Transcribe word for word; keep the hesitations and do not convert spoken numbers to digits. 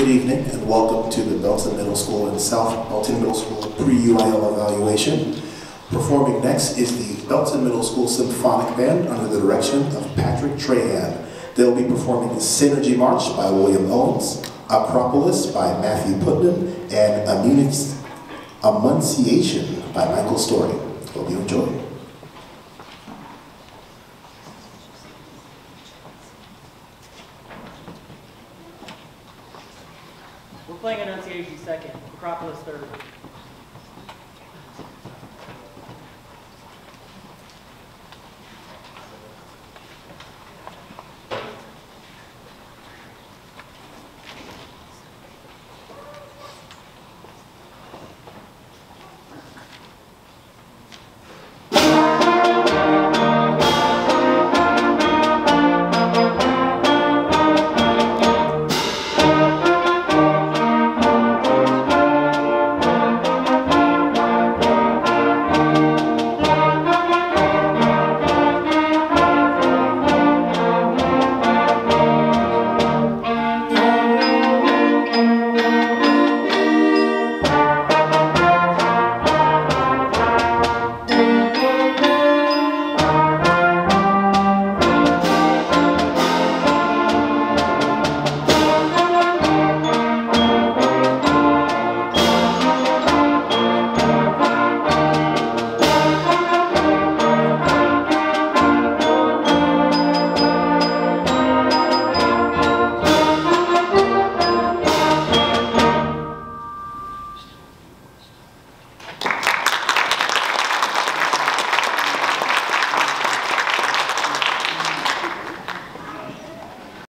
Good evening and welcome to the Belton Middle School and South Belton Middle School pre-U I L evaluation. Performing next is the Belton Middle School Symphonic Band under the direction of Patrick Trahan. They'll be performing Synergy March by William Owens, Acropolis by Matthew Putnam, and Immunic- Annunciation by Michael Story. Hope you enjoy. We're playing Annunciation second, Acropolis third.